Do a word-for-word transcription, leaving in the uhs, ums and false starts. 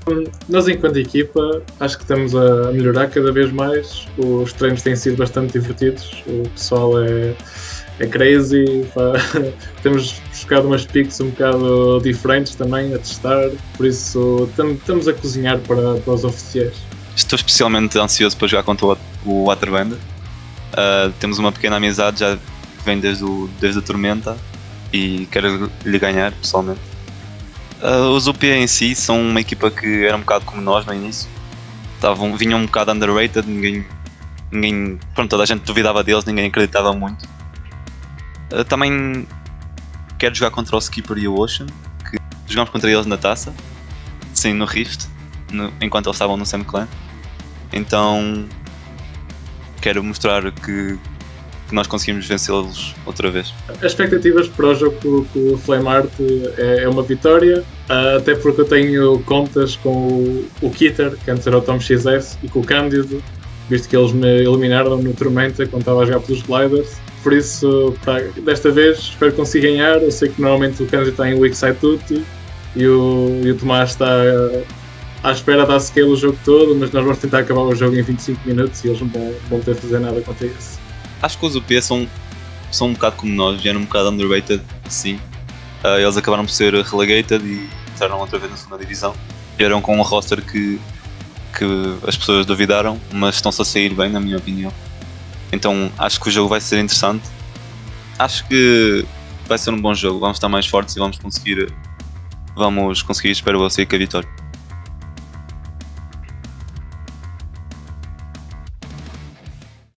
Nós, enquanto equipa, acho que estamos a melhorar cada vez mais. Os treinos têm sido bastante divertidos. O pessoal é, é crazy. Pá. Temos buscado umas picks um bocado diferentes também a testar. Por isso, estamos a cozinhar para, para os oficiais. Estou especialmente ansioso para jogar contra o Waterbender. Uh, temos uma pequena amizade já que vem desde, o, desde a Tormenta e quero lhe ganhar pessoalmente. Uh, os U P em si são uma equipa que era um bocado como nós no início. Estavam, vinham um bocado underrated, ninguém, ninguém, pronto, toda a gente duvidava deles, ninguém acreditava muito. Uh, também quero jogar contra o Skipper e o Ocean, que jogamos contra eles na taça, sim, no Rift, no, enquanto eles estavam no Sam Clan. Então quero mostrar que, que nós conseguimos vencê-los outra vez. As expectativas para o jogo com o Flameheart é, é uma vitória, até porque eu tenho contas com o, o Kitter, que antes era o Tom X S, e com o Cândido, visto que eles me eliminaram no Tormenta quando estava a jogar pelos Gliders. Por isso, pá, desta vez espero que consiga ganhar. Eu sei que normalmente o Cândido está em Weak Side Tutti e o, e o Tomás está à espera da scale o jogo todo, mas nós vamos tentar acabar o jogo em vinte e cinco minutos e eles não vão, vão ter de fazer nada contra isso. Acho que os U P são, são um bocado como nós, vieram um bocado underrated, sim. Uh, eles acabaram por ser relegated e entraram outra vez na segunda divisão. Vieram com um roster que, que as pessoas duvidaram, mas estão-se a sair bem, na minha opinião. Então acho que o jogo vai ser interessante. Acho que vai ser um bom jogo, vamos estar mais fortes e vamos conseguir, vamos conseguir, espero eu, sair com a vitória.